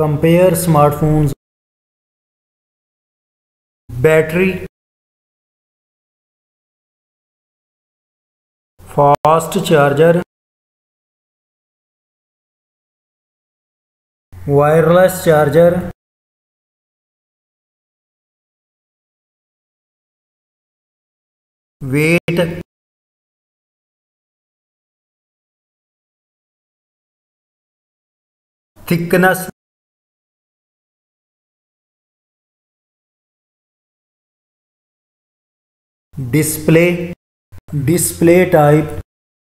Compare smartphones, battery, fast charger, wireless charger, weight, thickness, display type,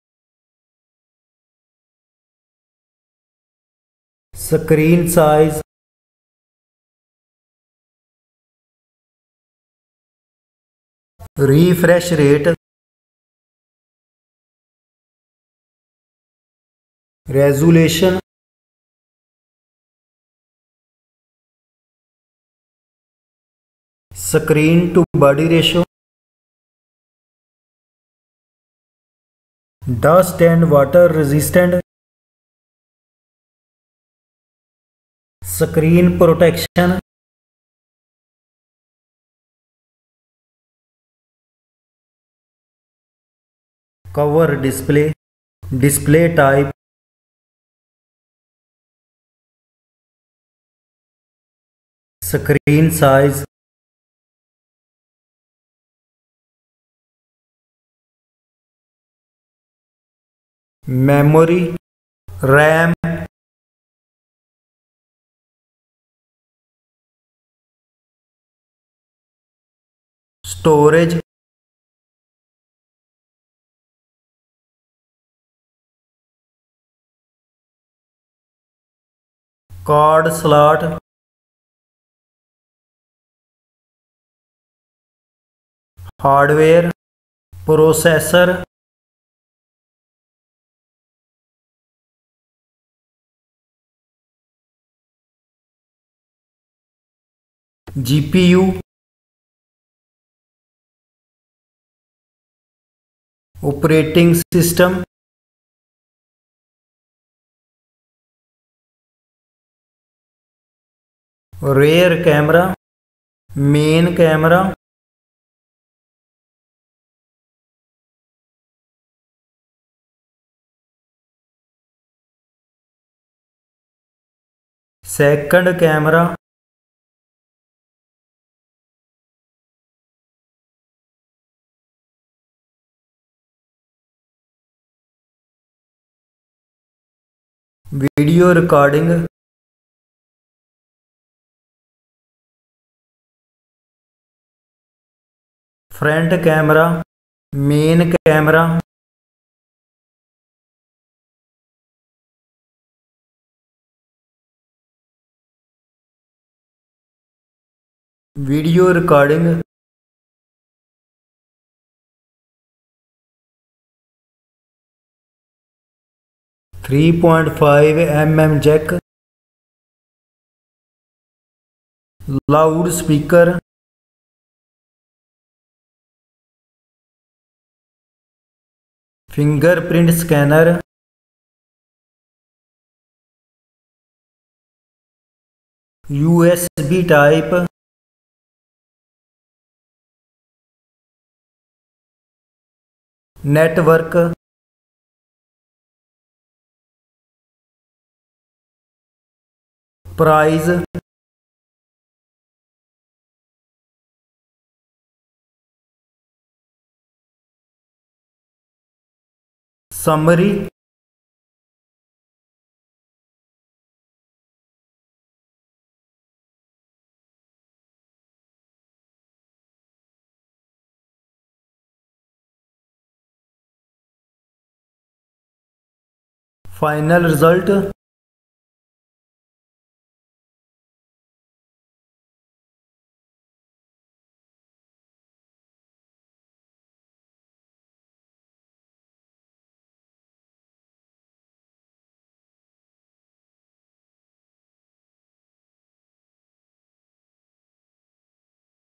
screen size, refresh rate, resolution, screen to body ratio, dust and water resistant, screen protection, cover display type, screen size, memory, RAM, storage, card slot, hardware, processor, GPU, operating system, rear camera, main camera, second camera, video recording, front camera, main camera, video recording, .5 mm jack, loudspeaker, fingerprint scanner, USB type, network, price, summary, final result.